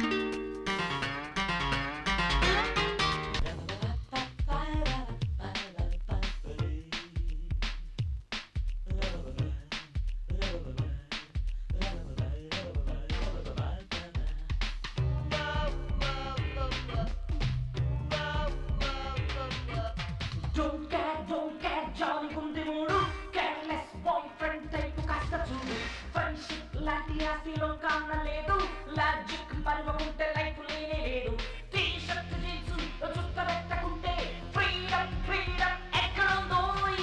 Don't care, Johnny Gundimuru. Careless boyfriend type కాస్త చూడు. Friendship లాంటి ఆస్తిలో కానలేదు. లాజిక్ పరవకుంటే లైఫ్ లేనే లేదు. టీ షర్ట్ జీన్స్ చుట్ట పెట్టకుంటే ఫ్రీడమ్ ఫ్రీడమ్ ఎక్కడుందో.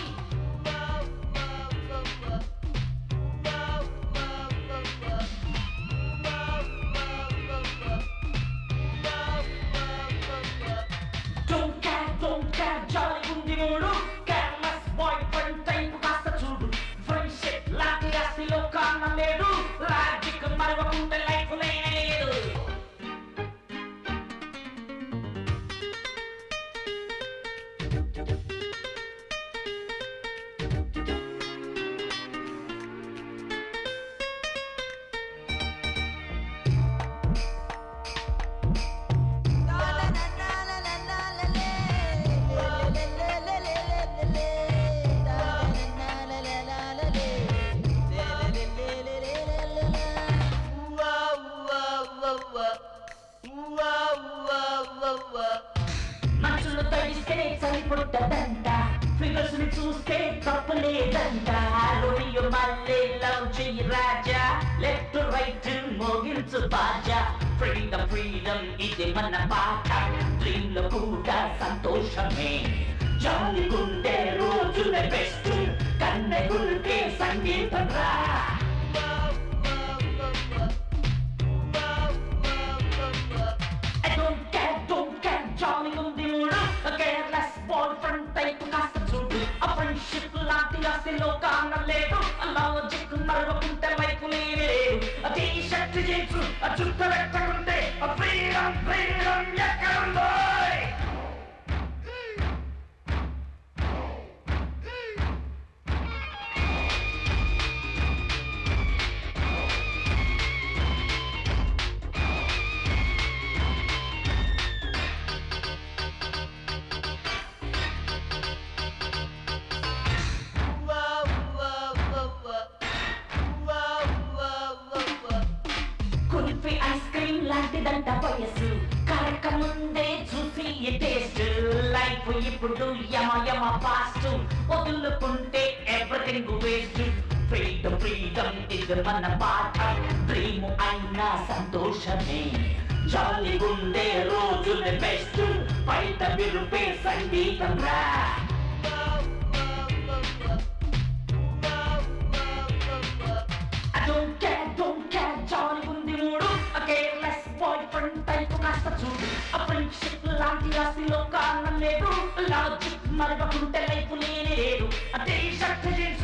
Don't care, Johnny Gundimuru. Careless boyfriend type కాస్త చూడు. ఫ్రెండ్షిప్ లాంటి ఆస్తిలో కానలేదు. లాజిక్ పరవకుంటే లైఫ్ లేనే లేదు. మనసులో తడిస్తే సరిపొట్టదంట. ఫిగర్స్ ని చూస్తే తప్పలేదంట. రోమియో మళ్ళీ లవ్ చెయ్యి రాజా. లెఫ్ట్ రైట్ మోగించు బాజా. ఫ్రీడమ్ ఫ్రీడమ్ ఇది మన పాట. డ్రీమ్ లో కూడా సంతోషమే. జాలి గుండె రోజులే బెస్ట్. కన్నె గుండె సంగీతం రా. Don't care, Johnny Gundimuru. Careless boyfriend type కాస్త చూడు. ఆ ఫ్రెండ్షిప్ లాంటి ఆస్తిలో కానలేదు. లాజిక్ మరవకుంటే లైఫ్ లేనే లేదు. టీ షర్ట్ జీన్స్ చుట్ట పెట్టకుంటే ఫ్రీడమ్ ఫ్రీడమ్ ఎక్కడుందో. కుల్ఫీ ఐస్ క్రీమ్ లాంటిదంట వయస్సు. కరక ముందే చూసి టేస్ట్. లైఫ్ ఇప్పుడు యమ యమ ఫాస్ట్. వదులుకుంటే ఎవ్రీథింగ్ వేస్ట్. ఫ్రీడమ్ ఫ్రీడమ్ ఇది మన పాట. డ్రీమ్ అయినా సంతోషమే. జాలి గుండె రోజులే బెస్ట్. బయట విరుపే సంగీతం రా. Don't care, Johnny Gundimuru. Careless boyfriend type కాస్త చూడు. ఆ ఫ్రెండ్షిప్ లాంటి ఆస్తిలో కానలేదు. లాజిక్ మరవకుంటే లైఫ్ లేనే లేదు. T shirt jeans